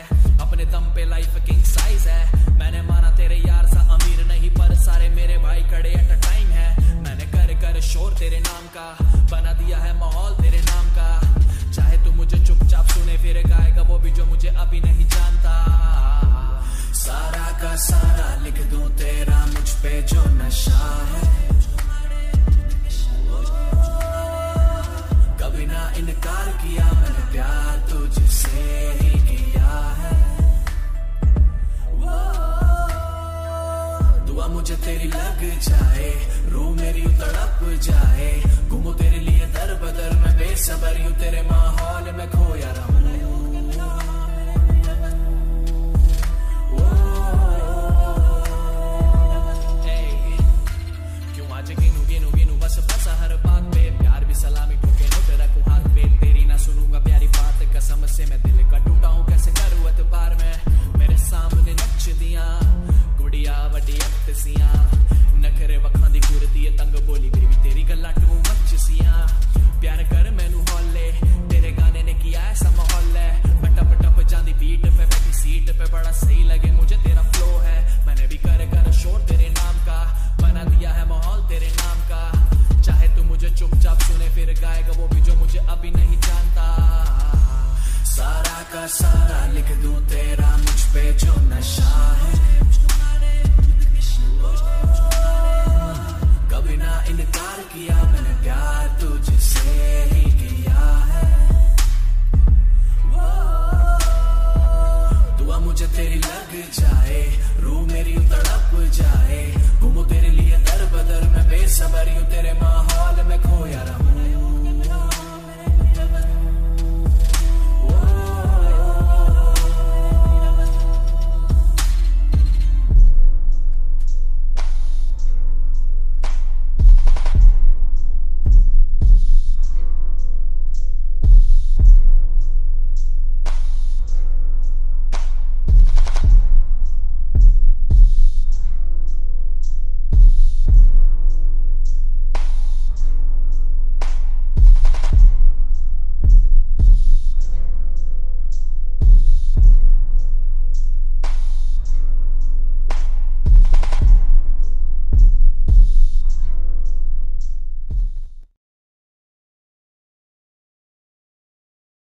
अपने दम पे लाइफ किंग साइज है। मैंने माना तेरे यार सा अमीर नहीं, पर सारे मेरे भाई खड़े एट अ टाइम है। मैंने कर कर शोर तेरे नाम का, बना दिया है माहौल तेरे नाम का। चाहे तू मुझे चुपचाप सुने फिर गाएगा वो भी जो मुझे अभी नहीं जानता। सारा का सारा लिख दूं तेरा मुझ पे जो नशा है। कभी ना इनकार किया मैंने, प्यार तुझसे ही किया है। दुआ मुझे तेरी लग जाए, रूह मेरी तड़प जाए। घूमूं तेरे लिए दर बदर मैं बेसब्र यूं तेरे माहौल में खोया रहूं। बस हर बात पे प्यार भी सलामी ठोके नोट रखूं हाथ पे। तेरी ना सुनूंगा प्यारी बात, कसम से मैं दिल का टूटा हूं कैसे करूं एतबार में। मेरे सामने नच दिया गुड़िया वड्डी अक्तसियां, नखरे वखां दी कुर्ती तंग बोली बेबी तेरी गल्ला टू मच सियां। प्यार कर मैनू हौले तेरे गाने ने किया ऐसा माहौल है। मैं टप टप जांदी बीट पे बैठी सीट पे, बड़ा सही लगे मुझे तेरा फ्लो है। मैंने भी कर कर शोर तेरे नाम का, बना दिया है माहौल तेरे नाम का। चाहे तू मुझे चुपचाप सुने फिर गाएगा वो भी जो मुझे अभी नहीं जानता। सारा का सारा लिख दूं तेरा मुझ पे जो नशा है। कभी ना इनकार किया मैंने, प्यार तुझसे ही किया है। दुआ मुझे तेरी लग जाए, रूह मेरी तड़प जाए। घूमूं तेरे लिए दर बदर मैं बेसब्र यूं तेरे माहौल में खोया रहूं।